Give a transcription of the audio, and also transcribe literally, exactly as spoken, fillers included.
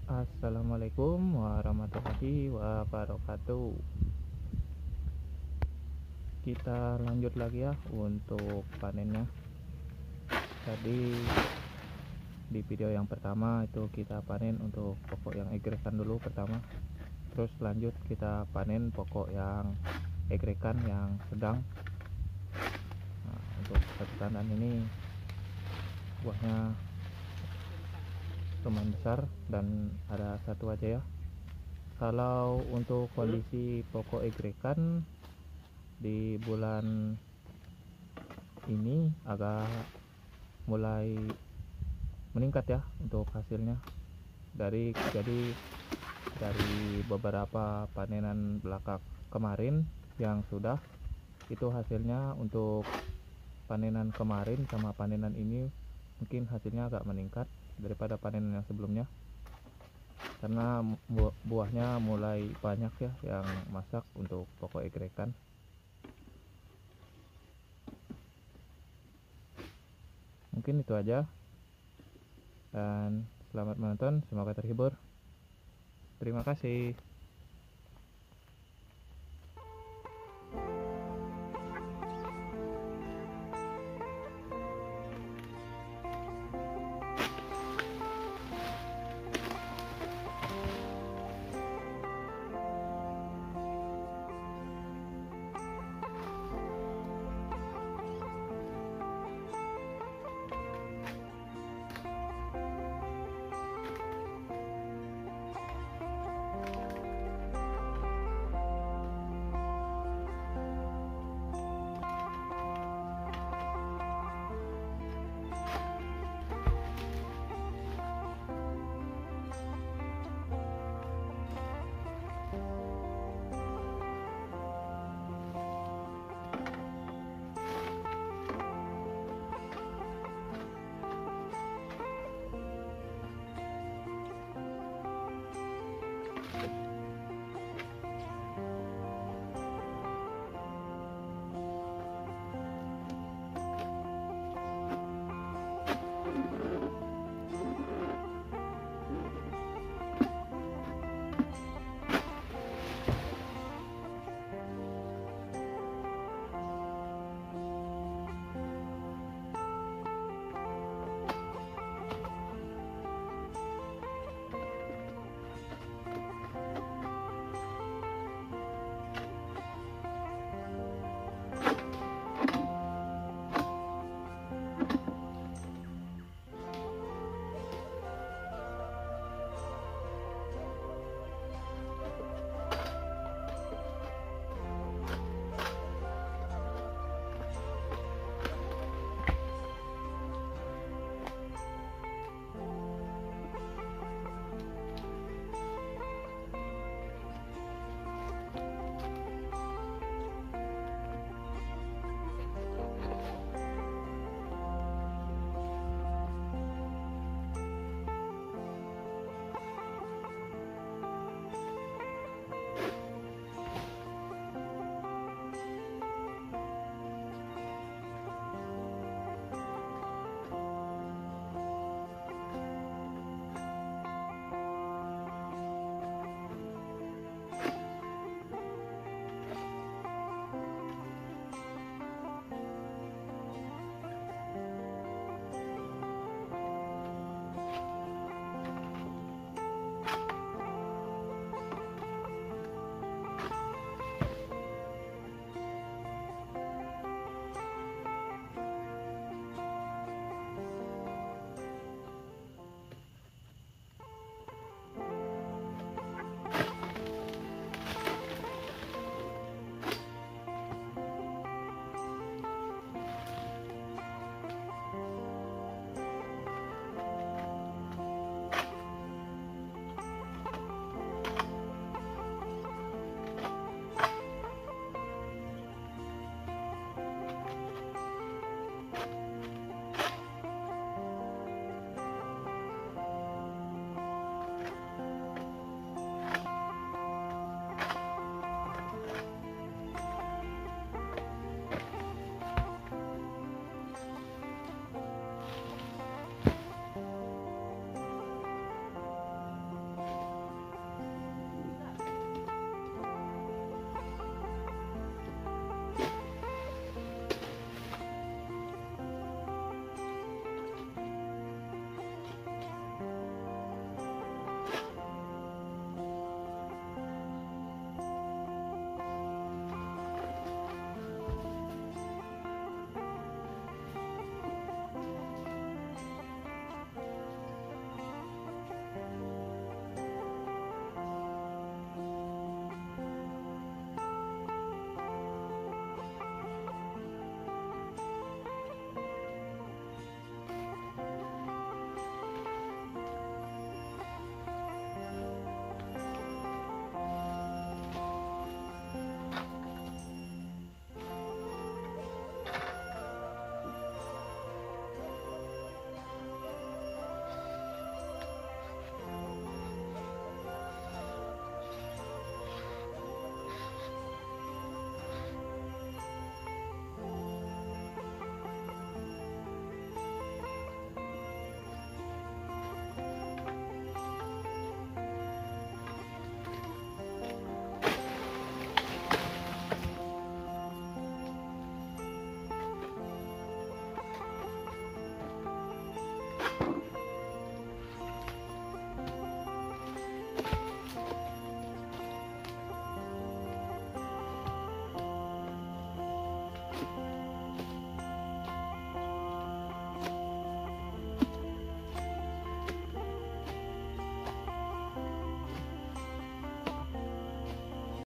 Assalamualaikum warahmatullahi wabarakatuh. Kita lanjut lagi ya untuk panennya. Tadi di video yang pertama itu kita panen untuk pokok yang egrekan dulu pertama. Terus lanjut kita panen pokok yang egrekan yang sedang. Nah, untuk satu tandan ini buahnya lumayan besar dan ada satu aja ya. Kalau untuk kondisi pokok egrekan di bulan ini agak mulai meningkat ya untuk hasilnya. Dari jadi dari beberapa panenan belakang kemarin yang sudah itu hasilnya untuk panenan kemarin sama panenan ini mungkin hasilnya agak meningkat daripada panenan yang sebelumnya, karena buahnya mulai banyak ya yang masak untuk pokok egrekan. Mungkin itu aja, dan selamat menonton, semoga terhibur. Terima kasih.